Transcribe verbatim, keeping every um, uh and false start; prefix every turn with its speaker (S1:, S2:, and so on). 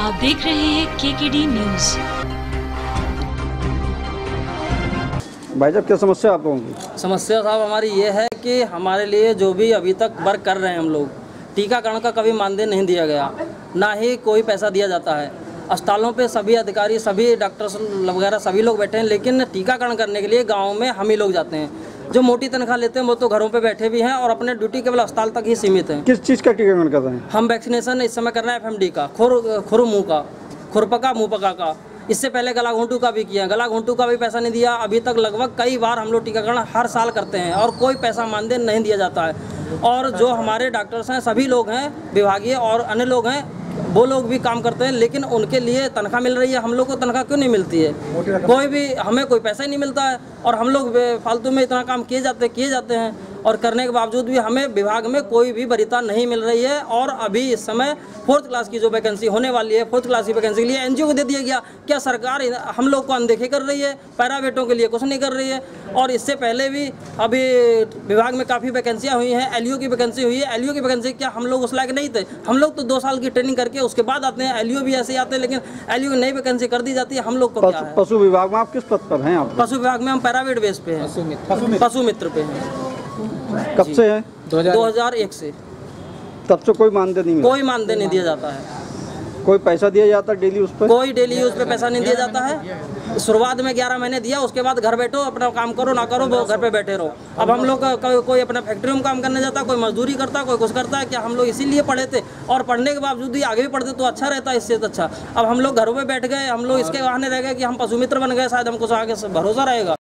S1: आप देख रहे हैं केकेडी न्यूज।
S2: भाई साहब क्या समस्या आप लोगों की?
S3: समस्या साहब हमारी ये है कि हमारे लिए जो भी अभी तक वर्क कर रहे हैं हम लोग, टीकाकरण का कभी मानदेय नहीं दिया गया, ना ही कोई पैसा दिया जाता है। अस्पतालों पे सभी अधिकारी, सभी डॉक्टर्स वगैरह सभी लोग बैठे हैं, लेकिन टीकाकरण करने के लिए गाँव में हम ही लोग जाते हैं। जो मोटी तनख्वाह लेते हैं वो तो घरों पे बैठे भी हैं और अपने ड्यूटी केवल अस्पताल तक ही सीमित हैं।
S2: किस चीज़ का टीकाकरण कर रहे हैं?
S3: हम वैक्सीनेशन इस समय कर रहे हैं एफ एम डी का, खुर खुर मुँह का, खुरपका मुँह पका का। इससे पहले गला घोंटू का भी किया, गला घोंटू का भी पैसा नहीं दिया। अभी तक लगभग कई बार हम लोग टीकाकरण हर साल करते हैं और कोई पैसा मानदेय नहीं दिया जाता है। और जो हमारे डॉक्टर्स हैं सभी लोग हैं विभागीय और अन्य लोग हैं, वो लोग भी काम करते हैं, लेकिन उनके लिए तनख्वाह मिल रही है, हम लोग को तनख्वाह क्यों नहीं मिलती है? कोई भी हमें कोई पैसा ही नहीं मिलता है और हम लोग फालतू में इतना काम किए जाते किए जाते हैं और करने के बावजूद भी हमें विभाग में कोई भी वरीयता नहीं मिल रही है। और अभी इस समय फोर्थ क्लास की जो वैकेंसी होने वाली है, फोर्थ क्लास की वैकेंसी के लिए एनजीओ को दे दिया गया। क्या सरकार हम लोग को अनदेखी कर रही है? प्राइवेटों के लिए कुछ नहीं कर रही है। और इससे पहले भी अभी विभाग में काफ़ी वैकेंसियाँ हुई हैं, एलईओ की वैकेंसी हुई है। एलईओ की वैकेंसी क्या हम लोग उस लायक नहीं थे? हम लोग तो दो साल की ट्रेनिंग करके उसके बाद आते हैं। एलईओ भी ऐसे ही आते हैं, लेकिन एलईओ की नई वैकेंसी कर दी जाती है। हम लोग को क्या है?
S2: पशु विभाग में आप किस पद पर हैं? आप
S3: पशु विभाग में हम प्राइवेट बेस पे हैं, पशु मित्र पे हैं।
S2: कब से है?
S3: दो हज़ार एक से।
S2: तब से कोई मानदेय नहीं मिला?
S3: कोई मानदेय नहीं दिया जाता है।
S2: कोई पैसा दिया जाता है डेली उस पर?
S3: कोई डेली यूज पे पैसा नहीं दिया जाता है। शुरुआत में ग्यारह महीने दिया, उसके बाद घर बैठो, अपना काम करो ना करो, घर पे बैठे रहो। अब हम लोग को, कोई अपना फैक्ट्री में काम करने जाता, कोई मजदूरी करता, कोई कुछ करता है। क्या हम लोग इसीलिए पढ़े थे? और पढ़ने के बावजूद भी आगे भी पढ़ते तो अच्छा रहता, इससे तो अच्छा। अब हम लोग घरों में बैठ गए, हम लोग इसके बहाने रह गए कि हम पशु मित्र बन गए, शायद हमको आगे भरोसा रहेगा।